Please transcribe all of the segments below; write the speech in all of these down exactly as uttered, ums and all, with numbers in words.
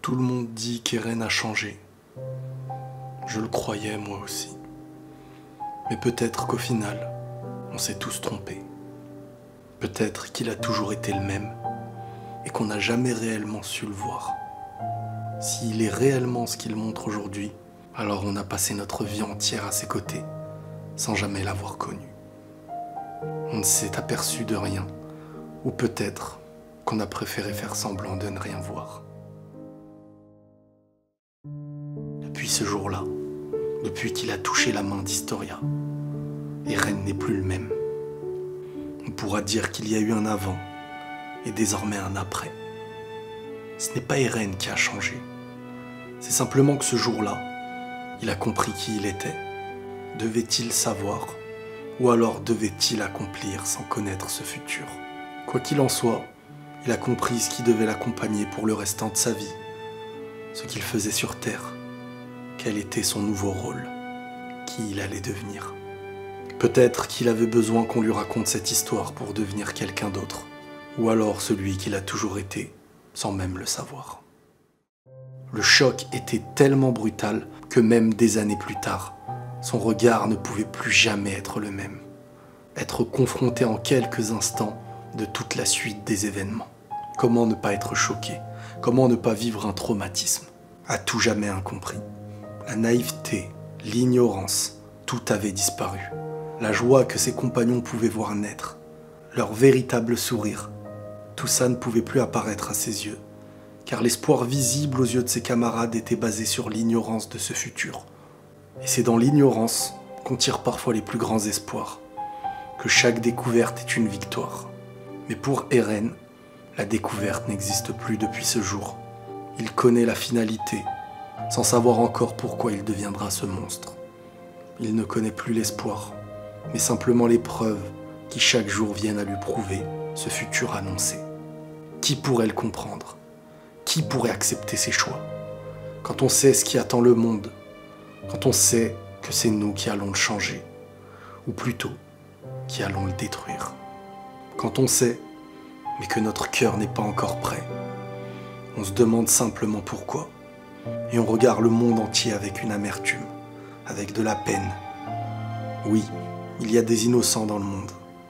Tout le monde dit qu'Eren a changé. Je le croyais moi aussi. Mais peut-être qu'au final, on s'est tous trompés. Peut-être qu'il a toujours été le même et qu'on n'a jamais réellement su le voir. S'il est réellement ce qu'il montre aujourd'hui, alors on a passé notre vie entière à ses côtés, sans jamais l'avoir connu. On ne s'est aperçu de rien, ou peut-être qu'on a préféré faire semblant de ne rien voir. Depuis ce jour-là, depuis qu'il a touché la main d'Historia, Eren n'est plus le même. On pourra dire qu'il y a eu un avant et désormais un après. Ce n'est pas Eren qui a changé. C'est simplement que ce jour-là, il a compris qui il était. Devait-il savoir, ou alors devait-il accomplir sans connaître ce futur? Quoi qu'il en soit, il a compris ce qui devait l'accompagner pour le restant de sa vie, ce qu'il faisait sur Terre, quel était son nouveau rôle, qui il allait devenir. Peut-être qu'il avait besoin qu'on lui raconte cette histoire pour devenir quelqu'un d'autre, ou alors celui qu'il a toujours été, sans même le savoir. Le choc était tellement brutal que même des années plus tard, son regard ne pouvait plus jamais être le même. Être confronté en quelques instants de toute la suite des événements. Comment ne pas être choqué? Comment ne pas vivre un traumatisme? À tout jamais incompris. La naïveté, l'ignorance, tout avait disparu. La joie que ses compagnons pouvaient voir naître, leur véritable sourire, tout ça ne pouvait plus apparaître à ses yeux, car l'espoir visible aux yeux de ses camarades était basé sur l'ignorance de ce futur. Et c'est dans l'ignorance qu'on tire parfois les plus grands espoirs, que chaque découverte est une victoire. Mais pour Eren, la découverte n'existe plus depuis ce jour. Il connaît la finalité, sans savoir encore pourquoi il deviendra ce monstre. Il ne connaît plus l'espoir, mais simplement les preuves qui chaque jour viennent à lui prouver ce futur annoncé. Qui pourrait le comprendre? Qui pourrait accepter ses choix? Quand on sait ce qui attend le monde, quand on sait que c'est nous qui allons le changer, ou plutôt, qui allons le détruire. Quand on sait, mais que notre cœur n'est pas encore prêt, on se demande simplement pourquoi, et on regarde le monde entier avec une amertume, avec de la peine. Oui, il y a des innocents dans le monde,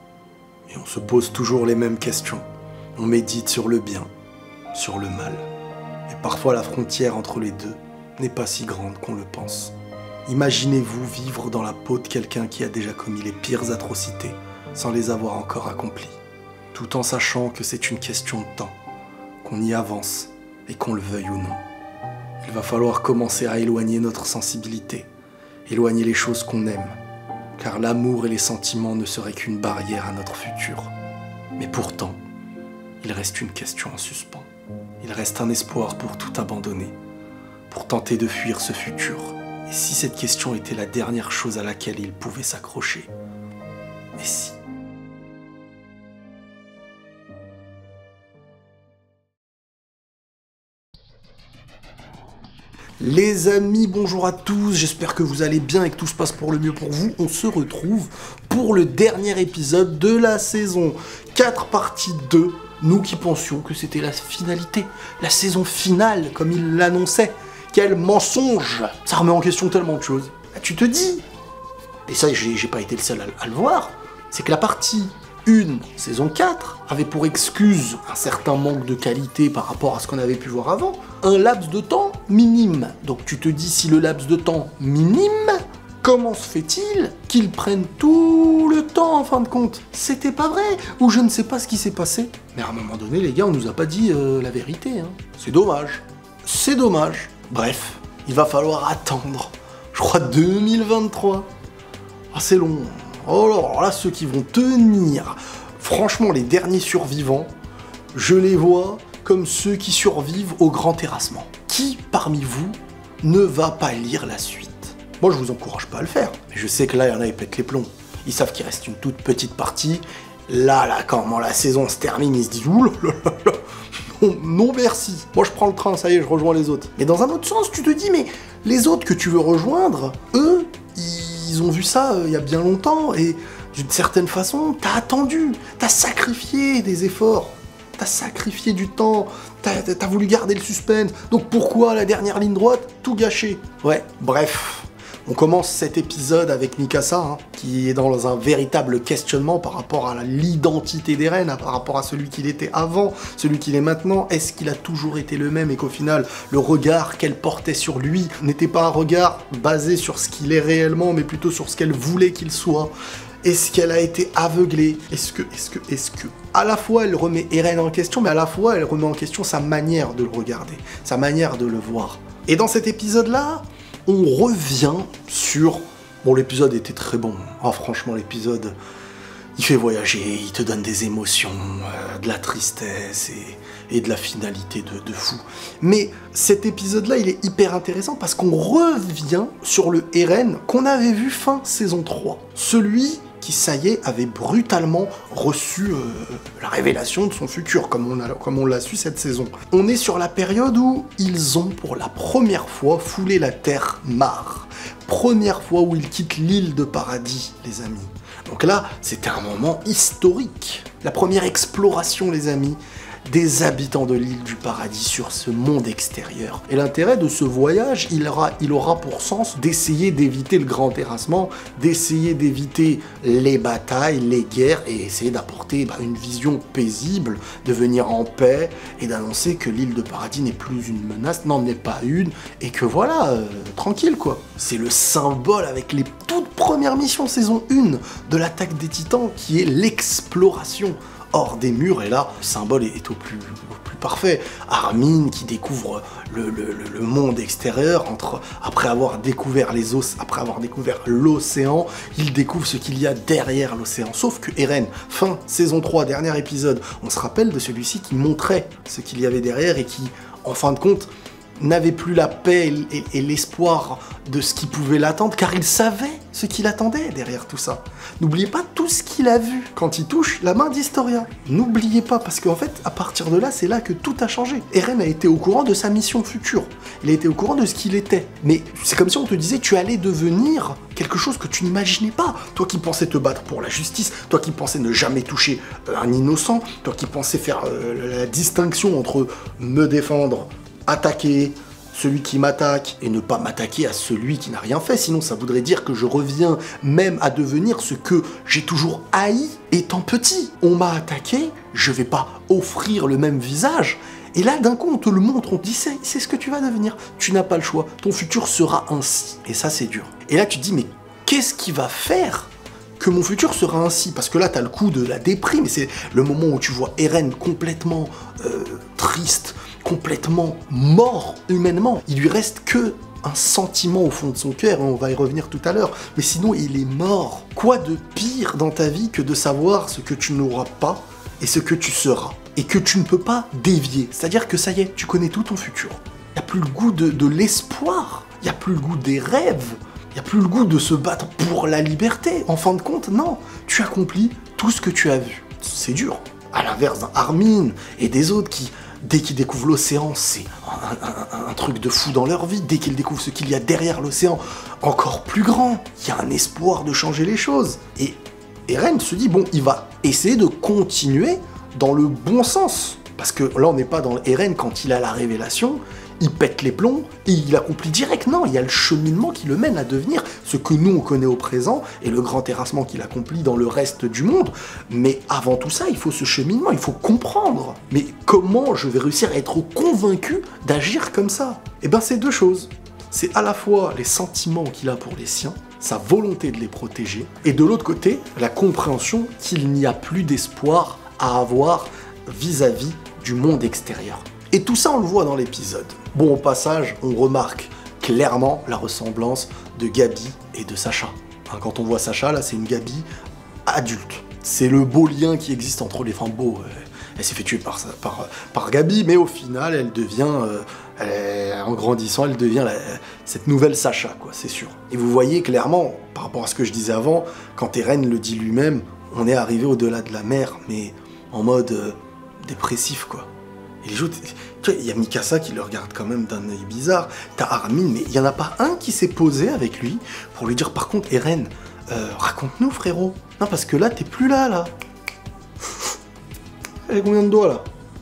et on se pose toujours les mêmes questions. On médite sur le bien, sur le mal, et parfois la frontière entre les deux n'est pas si grande qu'on le pense. Imaginez-vous vivre dans la peau de quelqu'un qui a déjà commis les pires atrocités sans les avoir encore accomplies, tout en sachant que c'est une question de temps, qu'on y avance et qu'on le veuille ou non. Il va falloir commencer à éloigner notre sensibilité, éloigner les choses qu'on aime, car l'amour et les sentiments ne seraient qu'une barrière à notre futur. Mais pourtant, il reste une question en suspens. Il reste un espoir pour tout abandonner, pour tenter de fuir ce futur. Et si cette question était la dernière chose à laquelle il pouvait s'accrocher? Et si? Les amis, bonjour à tous, j'espère que vous allez bien et que tout se passe pour le mieux pour vous. On se retrouve pour le dernier épisode de la saison quatre, partie deux. Nous qui pensions que c'était la finalité, la saison finale, comme il l'annonçait. Quel mensonge! Ça remet en question tellement de choses. Bah, tu te dis, et ça j'ai pas été le seul à, à le voir, c'est que la partie un, saison quatre, avait pour excuse un certain manque de qualité par rapport à ce qu'on avait pu voir avant, un laps de temps minime. Donc tu te dis, si le laps de temps minime, comment se fait-il qu'ils prennent tout le temps en fin de compte? C'était pas vrai, ou je ne sais pas ce qui s'est passé. Mais à un moment donné, les gars, on nous a pas dit euh, la vérité. Hein. C'est dommage. C'est dommage. Bref, il va falloir attendre, je crois, deux mille vingt-trois. Ah, c'est long. Oh là, alors là, ceux qui vont tenir, franchement, les derniers survivants, je les vois comme ceux qui survivent au grand terrassement. Qui, parmi vous, ne va pas lire la suite? Moi, je vous encourage pas à le faire. Mais je sais que là, il y en a, ils pètent les plombs. Ils savent qu'il reste une toute petite partie. Là, là, quand la saison se termine, ils se disent « Ouh là là là là, non, non merci, moi je prends le train, ça y est, je rejoins les autres. » Mais dans un autre sens, tu te dis « Mais les autres que tu veux rejoindre, eux, ils ont vu ça euh, il y a bien longtemps, et d'une certaine façon, t'as attendu, t'as sacrifié des efforts, t'as sacrifié du temps, t'as t'as voulu garder le suspense, donc pourquoi la dernière ligne droite, tout gâcher? Ouais, bref. On commence cet épisode avec Mikasa, hein, qui est dans un véritable questionnement par rapport à l'identité d'Eren, par rapport à celui qu'il était avant, celui qu'il est maintenant. Est-ce qu'il a toujours été le même et qu'au final, le regard qu'elle portait sur lui n'était pas un regard basé sur ce qu'il est réellement, mais plutôt sur ce qu'elle voulait qu'il soit? Est-ce qu'elle a été aveuglée? Est-ce que, est-ce que, est-ce que... À la fois, elle remet Eren en question, mais à la fois, elle remet en question sa manière de le regarder, sa manière de le voir. Et dans cet épisode-là, on revient sur... Bon, l'épisode était très bon. Ah, franchement, l'épisode, il fait voyager, il te donne des émotions, euh, de la tristesse et, et de la finalité de, de fou. Mais cet épisode-là, il est hyper intéressant parce qu'on revient sur le Eren qu'on avait vu fin saison trois. Celui qui, ça y est, avait brutalement reçu euh, la révélation de son futur, comme on a, comme on l'a su cette saison. On est sur la période où ils ont, pour la première fois, foulé la terre Mar. Première fois où ils quittent l'île de Paradis, les amis. Donc là, c'était un moment historique. La première exploration, les amis, des habitants de l'île du Paradis sur ce monde extérieur. Et l'intérêt de ce voyage, il aura, il aura pour sens d'essayer d'éviter le grand terrassement, d'essayer d'éviter les batailles, les guerres, et essayer d'apporter bah, une vision paisible, de venir en paix, et d'annoncer que l'île de Paradis n'est plus une menace, n'en est pas une, et que voilà, euh, tranquille quoi. C'est le symbole avec les toutes premières missions saison un de l'attaque des titans, qui est l'exploration hors des murs, et là, le symbole est au plus, au plus parfait. Armin qui découvre le, le, le monde extérieur, entre, après avoir découvert les os, après avoir découvert l'océan, il découvre ce qu'il y a derrière l'océan. Sauf que Eren, fin saison trois, dernier épisode, on se rappelle de celui-ci qui montrait ce qu'il y avait derrière et qui, en fin de compte, n'avait plus la paix et, et l'espoir de ce qui pouvait l'attendre, car il savait ce qui l'attendait derrière tout ça. N'oubliez pas tout ce qu'il a vu quand il touche la main d'Historia. N'oubliez pas, parce qu'en fait, à partir de là, c'est là que tout a changé. Eren a été au courant de sa mission future. Il a été au courant de ce qu'il était. Mais c'est comme si on te disait, tu allais devenir quelque chose que tu n'imaginais pas. Toi qui pensais te battre pour la justice, toi qui pensais ne jamais toucher un innocent, toi qui pensais faire euh, la distinction entre me défendre, attaquer celui qui m'attaque et ne pas m'attaquer à celui qui n'a rien fait, sinon ça voudrait dire que je reviens même à devenir ce que j'ai toujours haï étant petit. On m'a attaqué, je vais pas offrir le même visage, et là d'un coup on te le montre, on te dit c'est, c'est ce que tu vas devenir, tu n'as pas le choix, ton futur sera ainsi, et ça c'est dur. Et là tu te dis mais qu'est-ce qui va faire que mon futur sera ainsi? Parce que là t'as le coup de la déprime, et c'est le moment où tu vois Eren complètement euh, triste, complètement mort humainement. Il lui reste que un sentiment au fond de son cœur, et on va y revenir tout à l'heure, mais sinon il est mort. Quoi de pire dans ta vie que de savoir ce que tu n'auras pas et ce que tu seras, et que tu ne peux pas dévier? C'est-à-dire que ça y est, tu connais tout ton futur. Il n'y a plus le goût de, de l'espoir, il n'y a plus le goût des rêves, il n'y a plus le goût de se battre pour la liberté. En fin de compte, non, tu accomplis tout ce que tu as vu. C'est dur. À l'inverse d'un Armin et des autres qui, dès qu'ils découvrent l'océan, c'est un, un, un truc de fou dans leur vie. Dès qu'ils découvrent ce qu'il y a derrière l'océan, encore plus grand, il y a un espoir de changer les choses. Et Eren se dit, bon, il va essayer de continuer dans le bon sens. Parce que là, on n'est pas dans Eren quand il a la révélation, il pète les plombs et il accomplit direct. Non, il y a le cheminement qui le mène à devenir ce que nous, on connaît au présent, et le grand terrassement qu'il accomplit dans le reste du monde. Mais avant tout ça, il faut ce cheminement, il faut comprendre. Mais comment je vais réussir à être convaincu d'agir comme ça? Eh bien, c'est deux choses. C'est à la fois les sentiments qu'il a pour les siens, sa volonté de les protéger, et de l'autre côté, la compréhension qu'il n'y a plus d'espoir à avoir vis-à-vis du monde extérieur. Et tout ça, on le voit dans l'épisode. Bon, au passage, on remarque clairement la ressemblance de Gabi et de Sacha. Hein, quand on voit Sacha, là, c'est une Gabi adulte. C'est le beau lien qui existe entre les femmes beaux. Elle s'est fait tuer par, par, par Gabi, mais au final, elle devient, euh, elle, en grandissant, elle devient la, cette nouvelle Sacha, quoi, c'est sûr. Et vous voyez clairement, par rapport à ce que je disais avant, quand Eren le dit lui-même, on est arrivé au-delà de la mer, mais en mode euh, dépressif, quoi. Il joue, tu vois, il y a Mikasa qui le regarde quand même d'un œil bizarre. T'as Armin, mais il n'y en a pas un qui s'est posé avec lui pour lui dire, par contre, Eren, euh, raconte-nous, frérot. Non, parce que là, t'es plus là, là. Elle a combien de doigts, là?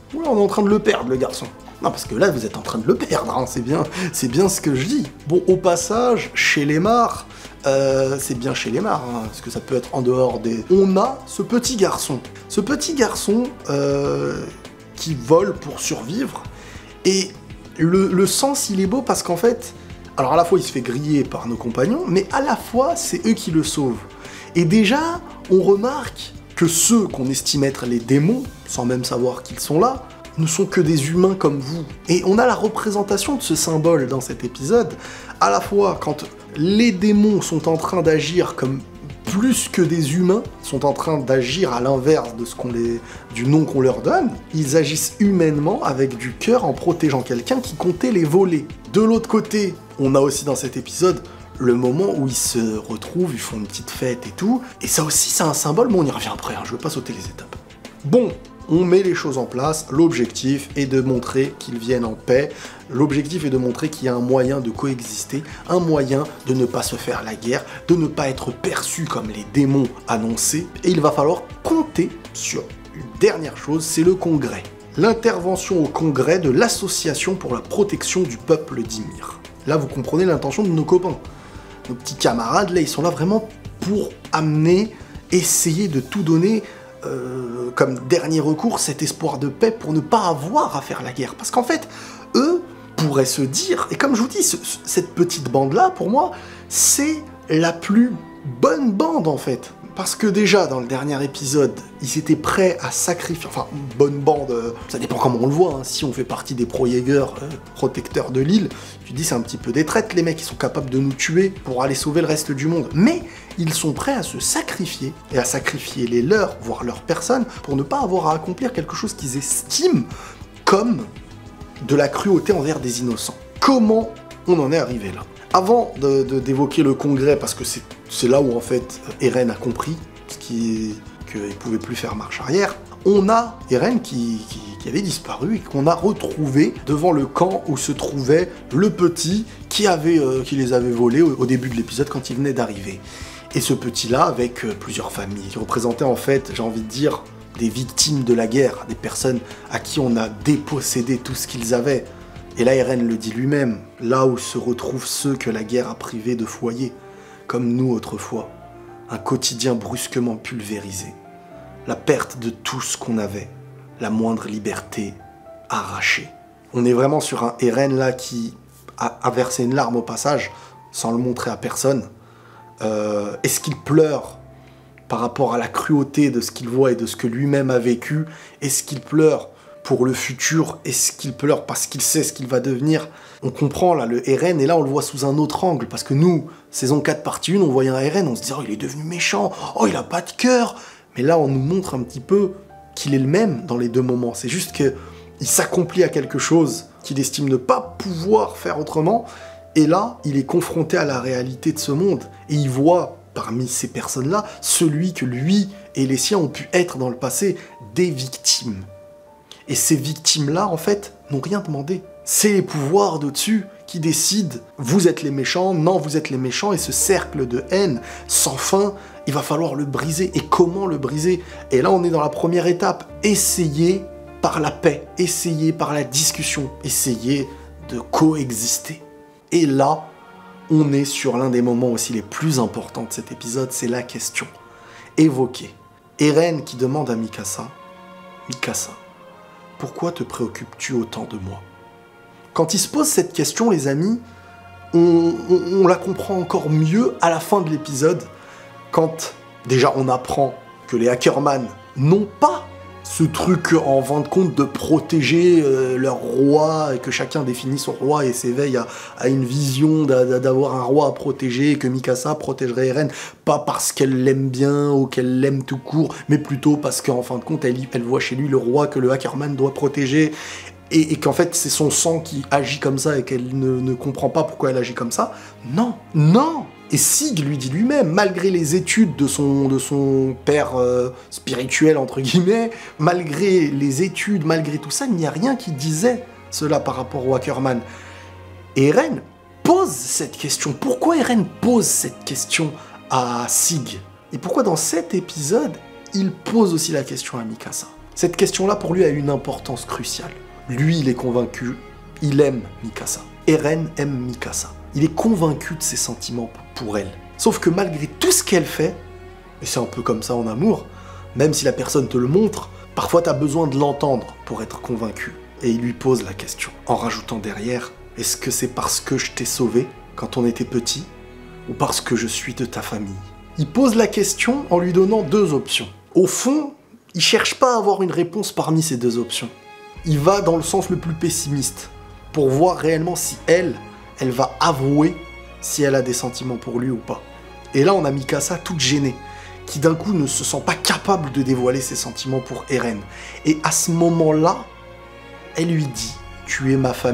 Ouais, on est en train de le perdre, le garçon. Non, parce que là, vous êtes en train de le perdre, hein. c'est bien, c'est bien ce que je dis. Bon, au passage, chez les Mars, euh, c'est bien chez les Mars, hein, parce que ça peut être en dehors des... On a ce petit garçon. Ce petit garçon euh, qui vole pour survivre, et le, le sens, il est beau parce qu'en fait, alors à la fois, il se fait griller par nos compagnons, mais à la fois, c'est eux qui le sauvent. Et déjà, on remarque que ceux qu'on estime être les démons, sans même savoir qu'ils sont là, ne sont que des humains comme vous. Et on a la représentation de ce symbole dans cet épisode, à la fois quand les démons sont en train d'agir comme plus que des humains, sont en train d'agir à l'inverse de ce qu'on les, du nom qu'on leur donne, ils agissent humainement avec du cœur en protégeant quelqu'un qui comptait les voler. De l'autre côté, on a aussi dans cet épisode le moment où ils se retrouvent, ils font une petite fête et tout, et ça aussi c'est un symbole, mais on y revient après, hein, je veux pas sauter les étapes. Bon, on met les choses en place, l'objectif est de montrer qu'ils viennent en paix, l'objectif est de montrer qu'il y a un moyen de coexister, un moyen de ne pas se faire la guerre, de ne pas être perçu comme les démons annoncés, et il va falloir compter sur une dernière chose, c'est le congrès. L'intervention au congrès de l'Association pour la protection du peuple d'Ymir. Là, vous comprenez l'intention de nos copains. Nos petits camarades, là, ils sont là vraiment pour amener, essayer de tout donner euh, comme dernier recours, cet espoir de paix pour ne pas avoir à faire la guerre. Parce qu'en fait, eux pourraient se dire, et comme je vous dis, ce, cette petite bande-là, pour moi, c'est la plus bonne bande, en fait. Parce que déjà, dans le dernier épisode, ils étaient prêts à sacrifier... Enfin, bonne bande, euh, ça dépend comment on le voit, hein. Si on fait partie des pro-Jäger, euh, protecteurs de l'île, tu dis c'est un petit peu des traites, les mecs, ils sont capables de nous tuer pour aller sauver le reste du monde. Mais ils sont prêts à se sacrifier, et à sacrifier les leurs, voire leurs personnes, pour ne pas avoir à accomplir quelque chose qu'ils estiment comme de la cruauté envers des innocents. Comment on en est arrivé là ? Avant de, de, d'évoquer le congrès, parce que c'est, c'est là où en fait Eren a compris qu'il ne pouvait plus faire marche arrière, on a Eren qui, qui, qui avait disparu et qu'on a retrouvé devant le camp où se trouvait le petit qui, avait, euh, qui les avait volés au, au début de l'épisode quand il venait d'arriver. Et ce petit-là, avec euh, plusieurs familles, qui représentait en fait, j'ai envie de dire, des victimes de la guerre, des personnes à qui on a dépossédé tout ce qu'ils avaient. Et là, Eren le dit lui-même, là où se retrouvent ceux que la guerre a privés de foyer, comme nous autrefois, un quotidien brusquement pulvérisé, la perte de tout ce qu'on avait, la moindre liberté arrachée. On est vraiment sur un Eren là qui a, a versé une larme au passage, sans le montrer à personne. Euh, est-ce qu'il pleure par rapport à la cruauté de ce qu'il voit et de ce que lui-même a vécu? Est-ce qu'il pleure pour le futur? Est-ce qu'il pleure parce qu'il sait ce qu'il va devenir? On comprend là le Eren, et là on le voit sous un autre angle, parce que nous, saison quatre partie un, on voyait un Eren, on se disait oh il est devenu méchant, oh il a pas de cœur, mais là on nous montre un petit peu qu'il est le même dans les deux moments, c'est juste que il s'accomplit à quelque chose qu'il estime ne pas pouvoir faire autrement, et là il est confronté à la réalité de ce monde, et il voit parmi ces personnes-là celui que lui et les siens ont pu être dans le passé, des victimes. Et ces victimes-là, en fait, n'ont rien demandé. C'est les pouvoirs d'au-dessus qui décident. Vous êtes les méchants, non, vous êtes les méchants, et ce cercle de haine sans fin, il va falloir le briser. Et comment le briser? Et là, on est dans la première étape. Essayer par la paix, essayer par la discussion, essayer de coexister. Et là, on est sur l'un des moments aussi les plus importants de cet épisode, c'est la question évoquée. Eren qui demande à Mikasa, Mikasa, pourquoi te préoccupes-tu autant de moi? Quand il se pose cette question, les amis, on, on, on la comprend encore mieux à la fin de l'épisode, quand déjà on apprend que les Ackerman n'ont pas ce truc en fin de compte de protéger euh, leur roi, et que chacun définit son roi et s'éveille à, à une vision d'avoir un roi à protéger, et que Mikasa protégerait Eren, pas parce qu'elle l'aime bien ou qu'elle l'aime tout court, mais plutôt parce qu'en fin de compte, elle, elle voit chez lui le roi que le Ackerman doit protéger, et, et qu'en fait c'est son sang qui agit comme ça et qu'elle ne, ne comprend pas pourquoi elle agit comme ça. Non, non. Et Sig lui dit lui-même, malgré les études de son, de son père euh, spirituel, entre guillemets, malgré les études, malgré tout ça, il n'y a rien qui disait cela par rapport au Ackerman. Et Eren pose cette question. Pourquoi Eren pose cette question à Sig? Et pourquoi dans cet épisode, il pose aussi la question à Mikasa? Cette question-là, pour lui, a une importance cruciale. Lui, il est convaincu, il aime Mikasa. Eren aime Mikasa. Il est convaincu de ses sentiments pour elle. Sauf que malgré tout ce qu'elle fait, et c'est un peu comme ça en amour, même si la personne te le montre, parfois tu as besoin de l'entendre pour être convaincu. Et il lui pose la question, en rajoutant derrière, est-ce que c'est parce que je t'ai sauvé quand on était petit, ou parce que je suis de ta famille? Il pose la question en lui donnant deux options. Au fond, il cherche pas à avoir une réponse parmi ces deux options. Il va dans le sens le plus pessimiste, pour voir réellement si elle, elle va avouer si elle a des sentiments pour lui ou pas. Et là, on a Mikasa toute gênée, qui d'un coup ne se sent pas capable de dévoiler ses sentiments pour Eren. Et à ce moment-là, elle lui dit « Tu es ma famille ».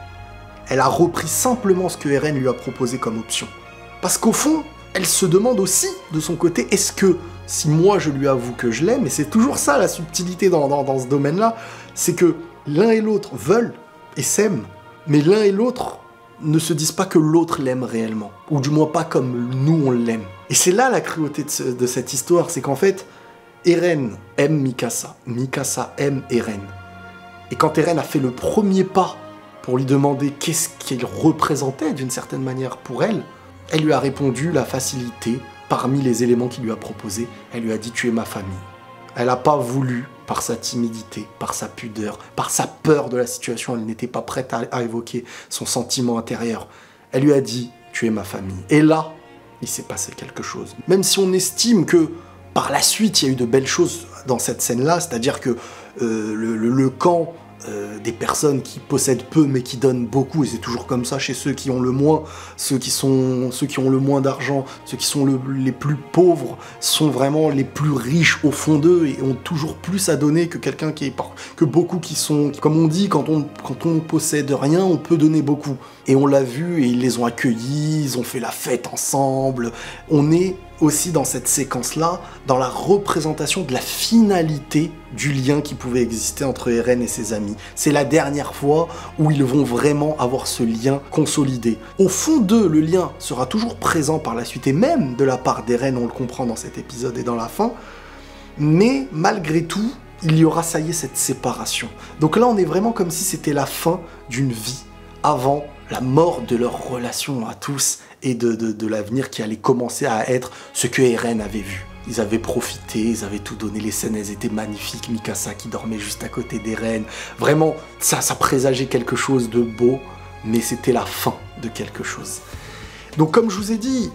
Elle a repris simplement ce que Eren lui a proposé comme option. Parce qu'au fond, elle se demande aussi, de son côté, est-ce que si moi je lui avoue que je l'aime, et c'est toujours ça la subtilité dans, dans, dans ce domaine-là, c'est que l'un et l'autre veulent et s'aiment, mais l'un et l'autre ne se disent pas que l'autre l'aime réellement, ou du moins pas comme nous on l'aime. Et c'est là la cruauté de, ce, de cette histoire, c'est qu'en fait, Eren aime Mikasa, Mikasa aime Eren. Et quand Eren a fait le premier pas pour lui demander qu'est-ce qu'il représentait d'une certaine manière pour elle, elle lui a répondu la facilité parmi les éléments qu'il lui a proposés. Elle lui a dit « Tu es ma famille ». Elle n'a pas voulu, par sa timidité, par sa pudeur, par sa peur de la situation, elle n'était pas prête à, à évoquer son sentiment intérieur. Elle lui a dit « Tu es ma famille ». Et là, il s'est passé quelque chose. Même si on estime que par la suite, il y a eu de belles choses dans cette scène-là, c'est-à-dire que euh, le, le, le camp euh, des personnes qui possèdent peu mais qui donnent beaucoup, et c'est toujours comme ça chez ceux qui ont le moins, ceux qui, sont, ceux qui ont le moins d'argent, ceux qui sont le, les plus pauvres, sont vraiment les plus riches au fond d'eux et ont toujours plus à donner que quelqu'un qui est que beaucoup qui sont, comme on dit, quand on, quand on possède rien, on peut donner beaucoup. Et on l'a vu, et ils les ont accueillis, ils ont fait la fête ensemble. On est aussi dans cette séquence-là, dans la représentation de la finalité du lien qui pouvait exister entre Eren et ses amis. C'est la dernière fois où ils vont vraiment avoir ce lien consolidé. Au fond d'eux, le lien sera toujours présent par la suite, et même de la part d'Eren, on le comprend dans cet épisode et dans la fin, mais malgré tout, il y aura, ça y est, cette séparation. Donc là, on est vraiment comme si c'était la fin d'une vie, avant la mort de leur relation à tous, et de, de, de l'avenir qui allait commencer à être ce que Eren avait vu. Ils avaient profité, ils avaient tout donné, les scènes elles étaient magnifiques, Mikasa qui dormait juste à côté d'Eren, vraiment ça, ça présageait quelque chose de beau, mais c'était la fin de quelque chose. Donc comme je vous ai dit,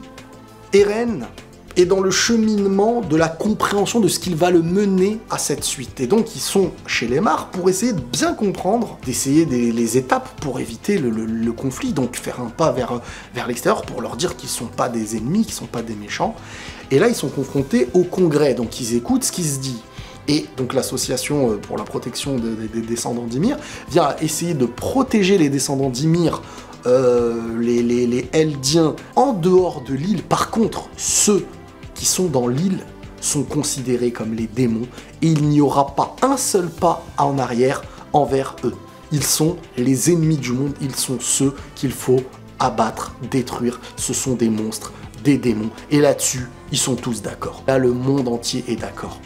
Eren est dans le cheminement de la compréhension de ce qu'il va le mener à cette suite. Et donc ils sont chez les Mar pour essayer de bien comprendre, d'essayer des, les étapes pour éviter le, le, le conflit, donc faire un pas vers, vers l'extérieur pour leur dire qu'ils ne sont pas des ennemis, qu'ils ne sont pas des méchants. Et là ils sont confrontés au congrès, donc ils écoutent ce qui se dit. Et donc l'association pour la protection de, de, des descendants d'Ymir vient essayer de protéger les descendants d'Ymir, euh, les, les, les Eldiens, en dehors de l'île. Par contre, ceux qui sont dans l'île sont considérés comme les démons, et il n'y aura pas un seul pas en arrière envers eux. Ils sont les ennemis du monde, ils sont ceux qu'il faut abattre, détruire, ce sont des monstres, des démons, et là-dessus, ils sont tous d'accord. Là, le monde entier est d'accord.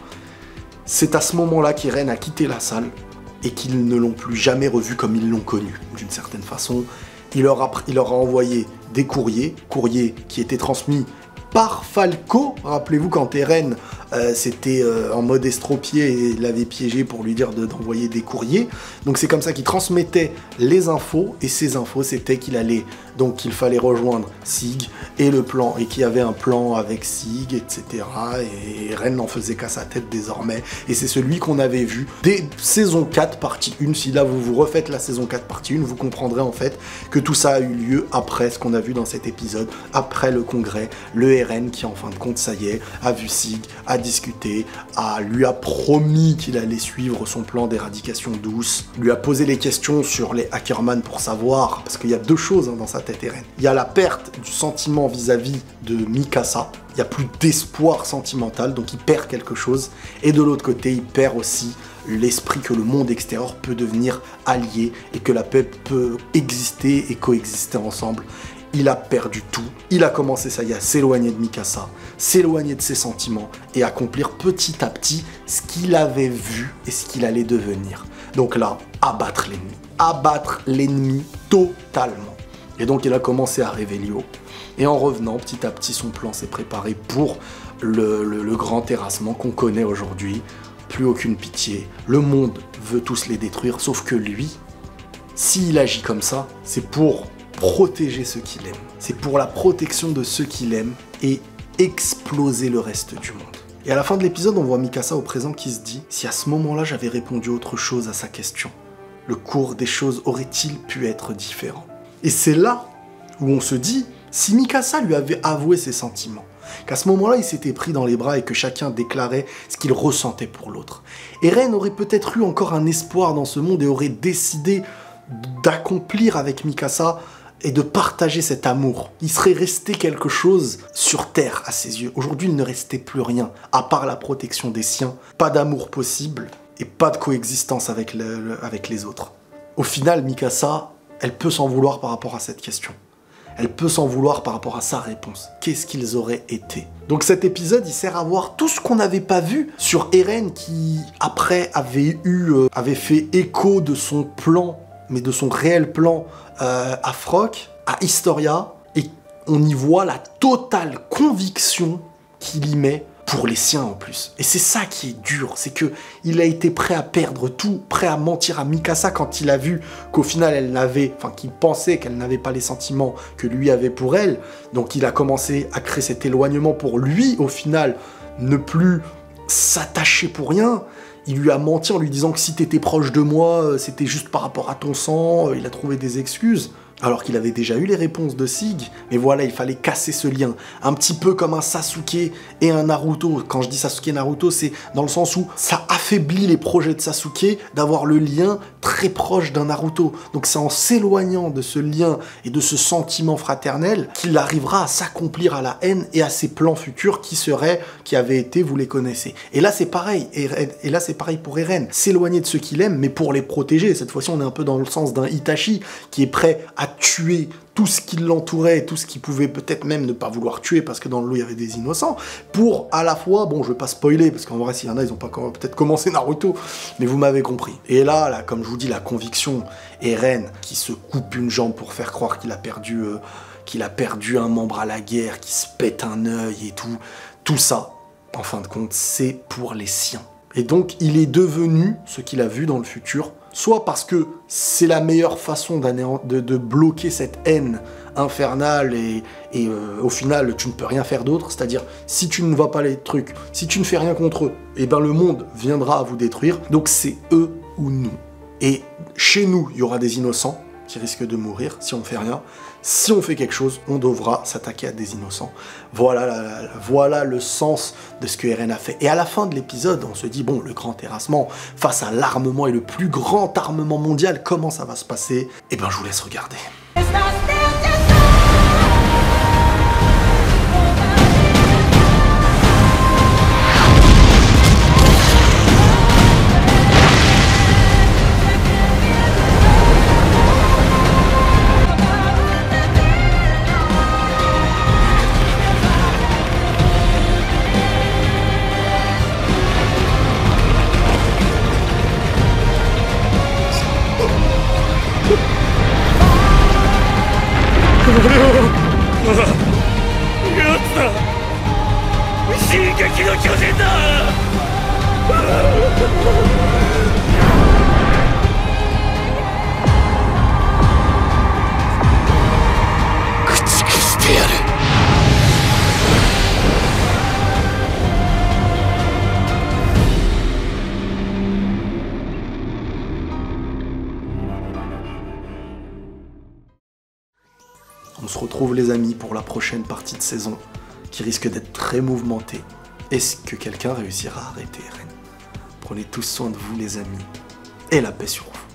C'est à ce moment-là qu'Eren a quitté la salle, et qu'ils ne l'ont plus jamais revu comme ils l'ont connu, d'une certaine façon. Il leur a, il leur a envoyé des courriers, courriers qui étaient transmis par Falco. Rappelez-vous quand Eren euh, c'était euh, en mode estropié et l'avait piégé pour lui dire de, d'envoyer des courriers. Donc c'est comme ça qu'il transmettait les infos, et ces infos c'était qu'il allait, donc qu'il fallait rejoindre Sig et le plan, et qu'il y avait un plan avec Sig, et cetera. Et Eren n'en faisait qu'à sa tête désormais. Et c'est celui qu'on avait vu dès saison quatre partie un. Si là vous vous refaites la saison quatre partie un, vous comprendrez en fait que tout ça a eu lieu après ce qu'on a vu dans cet épisode, après le congrès, le Eren qui en fin de compte, ça y est, a vu Sig, a discuté, a, lui a promis qu'il allait suivre son plan d'éradication douce, lui a posé les questions sur les Ackerman pour savoir, parce qu'il y a deux choses hein, dans sa tête Eren. Il y a la perte du sentiment vis-à-vis de Mikasa, il n'y a plus d'espoir sentimental, donc il perd quelque chose, et de l'autre côté, il perd aussi l'esprit que le monde extérieur peut devenir allié, et que la paix peut exister et coexister ensemble. il a perdu tout. Il a commencé, ça y est, à s'éloigner de Mikasa, s'éloigner de ses sentiments et accomplir petit à petit ce qu'il avait vu et ce qu'il allait devenir. Donc là, abattre l'ennemi. Abattre l'ennemi totalement. Et donc il a commencé à Revelio. Et en revenant, petit à petit, son plan s'est préparé pour le, le, le grand terrassement qu'on connaît aujourd'hui. Plus aucune pitié. Le monde veut tous les détruire, sauf que lui, s'il agit comme ça, c'est pour protéger ceux qu'il aime. C'est pour la protection de ceux qu'il aime et exploser le reste du monde. Et à la fin de l'épisode, on voit Mikasa au présent qui se dit « Si à ce moment-là, j'avais répondu autre chose à sa question, le cours des choses aurait-il pu être différent ?» Et c'est là où on se dit, si Mikasa lui avait avoué ses sentiments, qu'à ce moment-là, il s'était pris dans les bras et que chacun déclarait ce qu'il ressentait pour l'autre, Eren aurait peut-être eu encore un espoir dans ce monde et aurait décidé d'accomplir avec Mikasa et de partager cet amour. Il serait resté quelque chose sur Terre à ses yeux. Aujourd'hui, il ne restait plus rien, à part la protection des siens, pas d'amour possible et pas de coexistence avec, le, avec les autres. Au final, Mikasa, elle peut s'en vouloir par rapport à cette question. Elle peut s'en vouloir par rapport à sa réponse. Qu'est-ce qu'ils auraient été? Donc cet épisode, il sert à voir tout ce qu'on n'avait pas vu sur Eren qui, après, avait, eu, euh, avait fait écho de son plan, mais de son réel plan euh, à Frock, à Historia, et on y voit la totale conviction qu'il y met pour les siens en plus. Et c'est ça qui est dur, c'est que il a été prêt à perdre tout, prêt à mentir à Mikasa quand il a vu qu'au final elle n'avait, enfin qu'il pensait qu'elle n'avait pas les sentiments que lui avait pour elle. Donc il a commencé à créer cet éloignement pour lui, au final, ne plus s'attacher pour rien. Il lui a menti en lui disant que si t'étais proche de moi, c'était juste par rapport à ton sang. Il a trouvé des excuses. Alors qu'il avait déjà eu les réponses de Sig, mais voilà, il fallait casser ce lien. Un petit peu comme un Sasuke et un Naruto. Quand je dis Sasuke et Naruto, c'est dans le sens où ça affaiblit les projets de Sasuke d'avoir le lien très proche d'un Naruto. Donc c'est en s'éloignant de ce lien et de ce sentiment fraternel qu'il arrivera à s'accomplir à la haine et à ses plans futurs qui seraient, qui avaient été, vous les connaissez. Et là c'est pareil, et, et là c'est pareil pour Eren. S'éloigner de ceux qu'il aime, mais pour les protéger. Cette fois-ci on est un peu dans le sens d'un Itachi qui est prêt à tuer tout ce qui l'entourait, tout ce qui pouvait peut-être même ne pas vouloir tuer parce que dans le lot il y avait des innocents, pour à la fois, bon je vais pas spoiler parce qu'en vrai s'il y en a ils ont pas peut-être commencé Naruto, mais vous m'avez compris. Et là, là, comme je vous dis, la conviction, Eren qui se coupe une jambe pour faire croire qu'il a perdu, euh, qu'il a perdu un membre à la guerre, qui se pète un œil et tout, tout ça, en fin de compte, c'est pour les siens. Et donc il est devenu ce qu'il a vu dans le futur, soit parce que c'est la meilleure façon de, de bloquer cette haine infernale et, et euh, au final tu ne peux rien faire d'autre, c'est-à-dire si tu ne vas pas les trucs, si tu ne fais rien contre eux, et ben le monde viendra à vous détruire, donc c'est eux ou nous. Et chez nous, il y aura des innocents qui risquent de mourir si on ne fait rien. Si on fait quelque chose, on devra s'attaquer à des innocents. Voilà, la, la, voilà le sens de ce que Eren a fait. Et à la fin de l'épisode, on se dit, bon, le grand terrassement, face à l'armement et le plus grand armement mondial, comment ça va se passer? Eh ben, je vous laisse regarder. On se retrouve les amis pour la prochaine partie de saison qui risque d'être très mouvementée. Est-ce que quelqu'un réussira à arrêter Eren? Prenez tous soin de vous les amis et la paix sur vous.